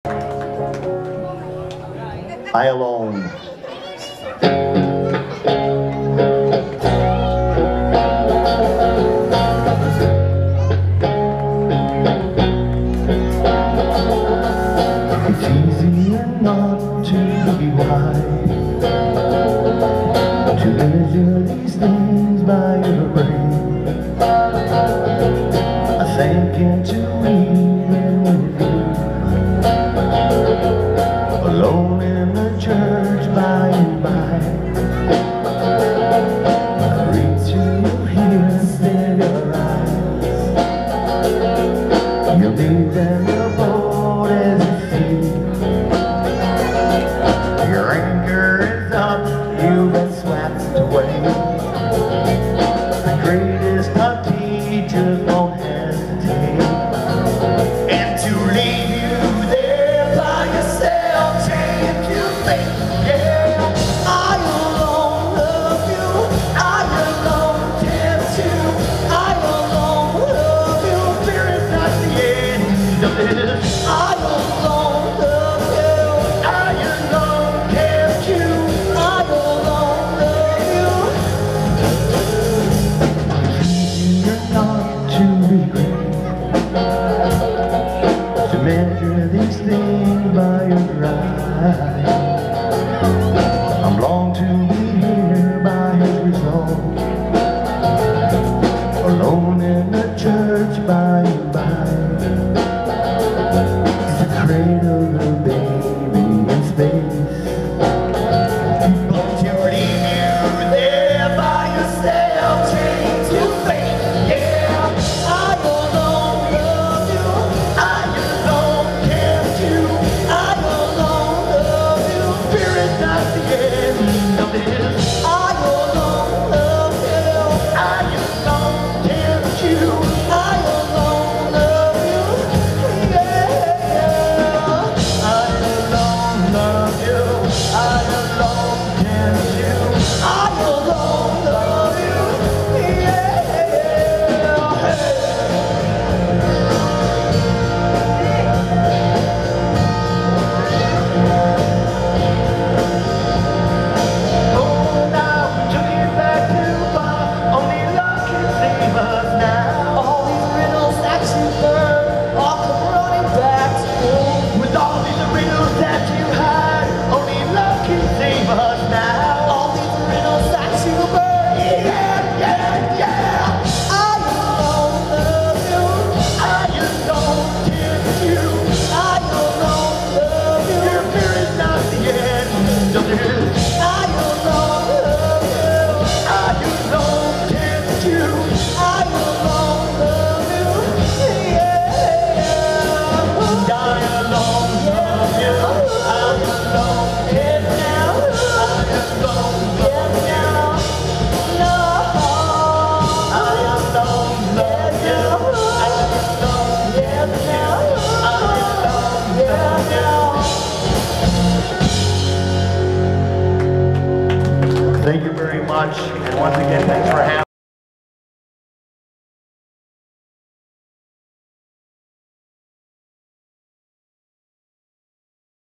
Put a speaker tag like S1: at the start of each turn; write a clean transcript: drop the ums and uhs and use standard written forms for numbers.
S1: I alone. It's easier not to be wise, to measure these things by your brain. I think into even with you, alone in the church by and by. I read through here and stare your eyes. You'll be there, your boat as you see. Your anchor is up, you've been swept away. The greatest of teachers won't hesitate, and to leave you there by yourself, change your fate. Yeah, I alone love you, I alone tempt you, I alone love you. Fear is not the end of this. I alone love you, I alone tempt you, I alone love you. You're not to regret, to measure these things by your eyes. I'm long to be here by his resolve, alone in the church by and by. It's the cradle of a baby in space. But you leave you there by yourself, change your fate. Yeah, I alone love you, I alone tempt you, I alone love you. Fear is not the end of this. I alone love you, I alone tempt you, I alone love you. Yeah, I alone love you, I alone tempt you, I alone love you. Yeah. Oh, now we took it back too far. Only love can save us now.
S2: All these riddles that you learn, all come running back to you.
S1: With all these riddles that you hide, only love can save us now.
S2: All these riddles that you burn,
S1: Yeah, yeah, yeah.
S2: I alone love you,
S1: I alone tempt you.
S2: I alone love you,
S1: Your fear is not the end of this.
S2: I alone love you,
S1: I alone tempt you.
S2: I alone love you. Yeah.
S1: And I alone love you. I alone tempt you. I alone love you.
S2: No.
S1: I alone love you. I alone tempt you. I alone love you. Thank you very much, and once again, thanks for having me.